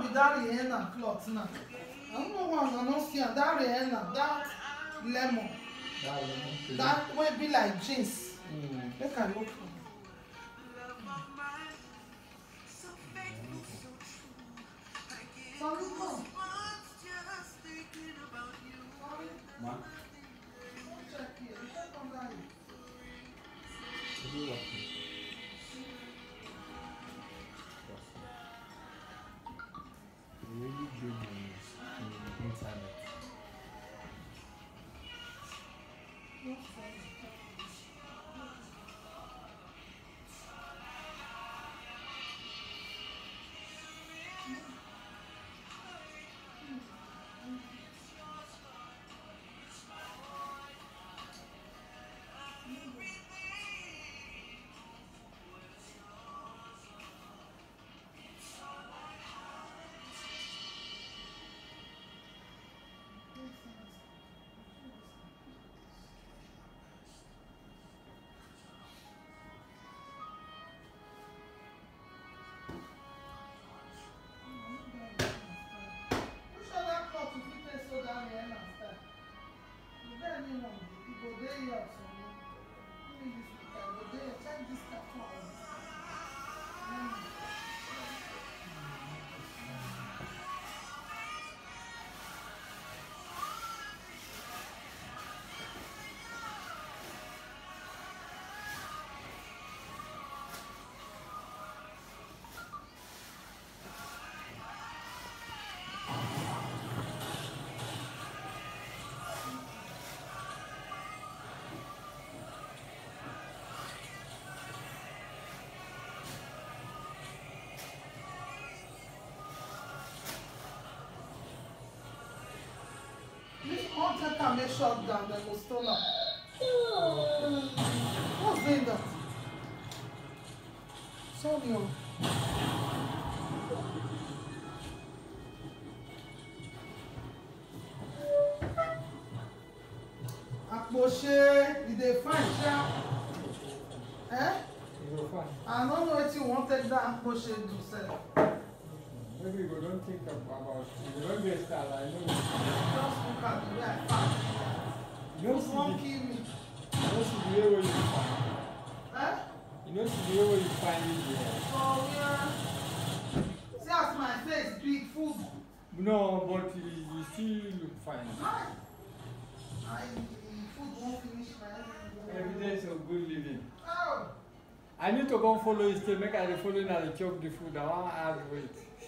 with that Rihanna cloth now. I don't know why I don't see that Rihanna, that lemon. That will be like jeans. They can look for. Sorry, no. Ma? Check here. Check on that. Really good news in the internet. Which other cloth you fit take so down here and start? Is there any one? You go there here or something? Give me this picture. Go there. Check this carton. This content can make shut down, they go stone up. What's doing that? Sorry. Akposhe, did they find sha? Eh? I don't know what you wanted that Akposhe to say. Maybe we don't think about it. We don't get started. I know. Just look at the way I found. You know, Who's won't kill me? you know, see the way where you find it. Eh? You know, see the way where you find it there. Oh, yeah. See as my face big food. No, but you still look fine. I food won't finish my Evidence of good living. Oh. I need to go follow his tail. Make I follow now and chop the food. I want to add weight.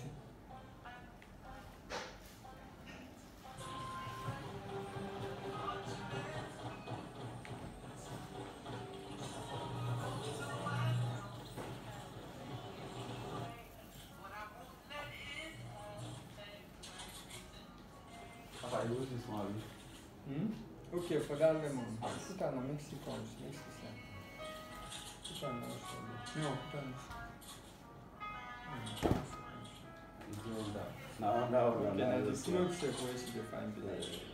Papa, you use this one. Okay, for that lemon. Put on a Mexican. Put on also. No, put on. It's doing that. Now, Okay, now the smoke safe where she define it.